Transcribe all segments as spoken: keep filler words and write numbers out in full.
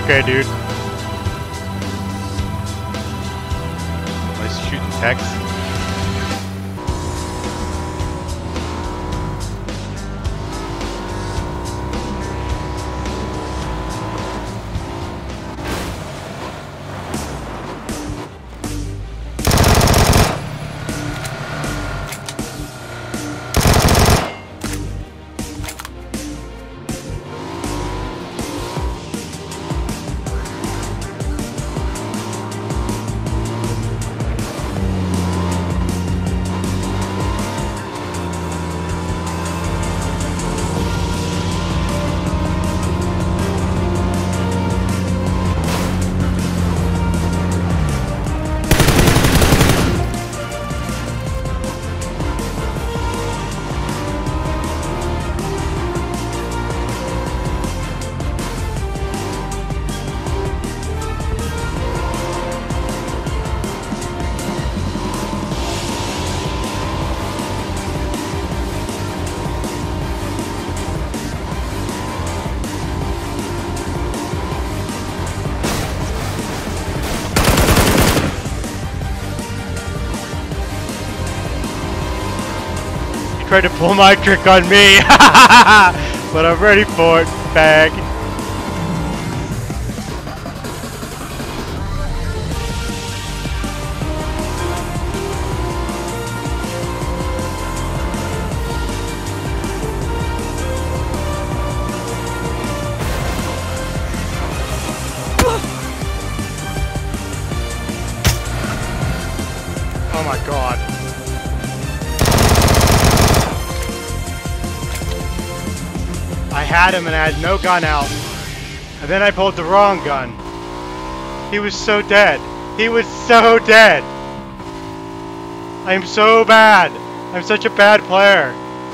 okay, dude. Nice shooting text. Tried to pull my trick on me, but I'm ready for it, bag. Oh my god. I had him and I had no gun out. And then I pulled the wrong gun. He was so dead. He was so dead. I am so bad. I'm such a bad player.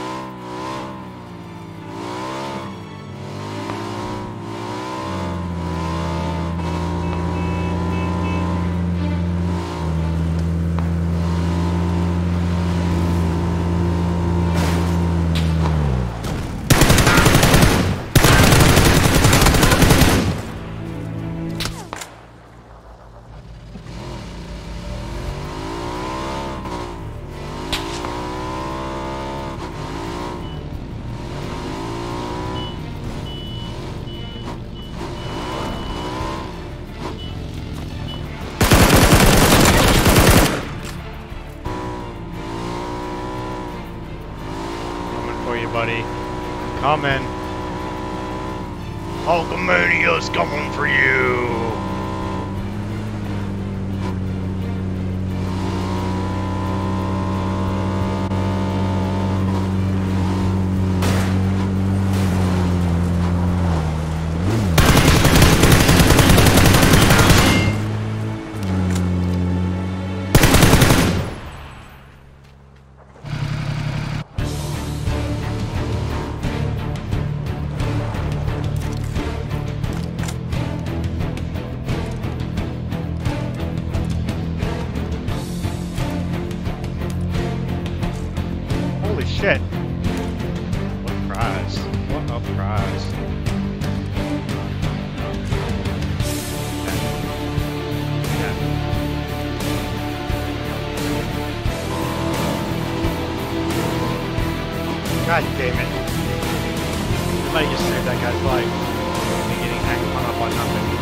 For you, buddy. Coming. Hulkamania's coming for you. Shit. What a prize. What a prize. Yeah. God damn it. I might just saved that guy's life. Me getting hung up on nothing.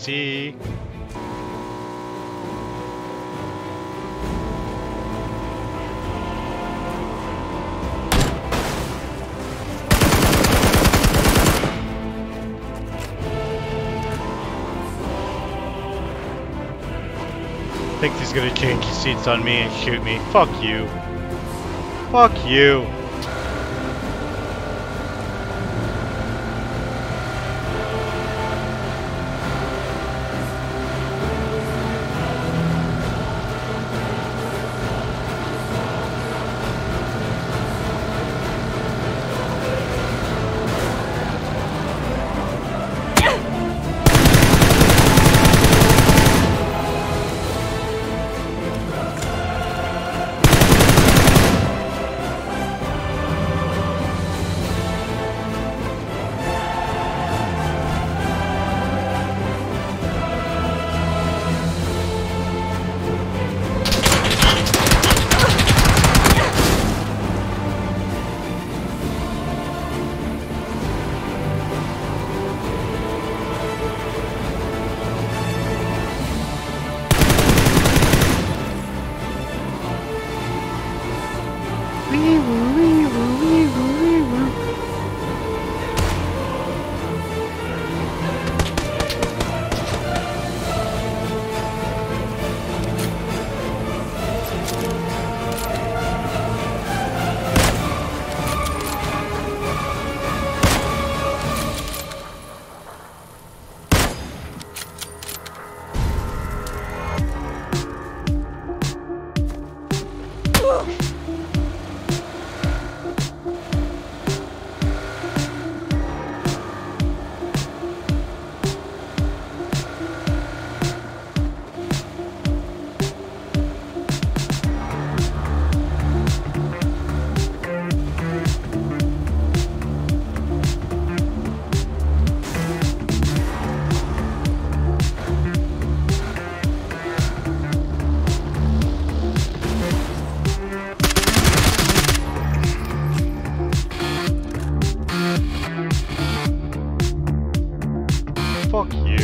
see. Thinks he's gonna change his seats on me and shoot me. Fuck you. Fuck you. Fuck you.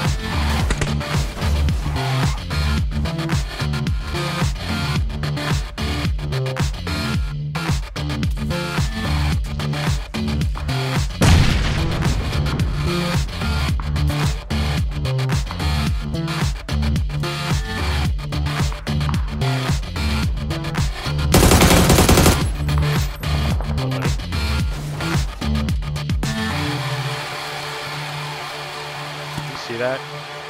See that?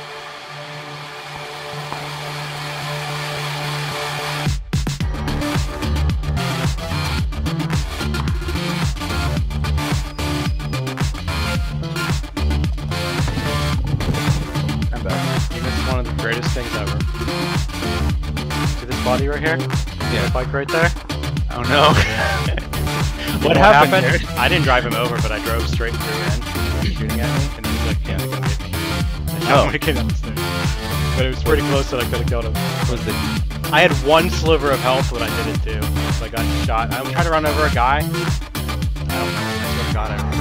I'm back. I think it's one of the greatest things ever. See this body right here? Yeah, the bike right there? Oh no. what, what happened? happened? I didn't drive him over, but I drove straight through and he was shooting at me, and he was like, yeah, they're gonna hit me. Oh. When he came up the stairs. But it was pretty close that I could have killed him. Was the I had one sliver of health when I did it too. So I got shot. I was trying to run over a guy. I don't know. I swear to God, I